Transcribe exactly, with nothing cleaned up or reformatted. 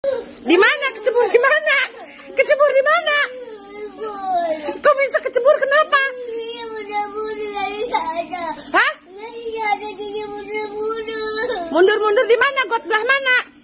Di mana? Kecebur di mana? Kecebur di mana? Kok bisa kecebur? Kenapa? Hah? Mundur-mundur di mana? Got belah mana?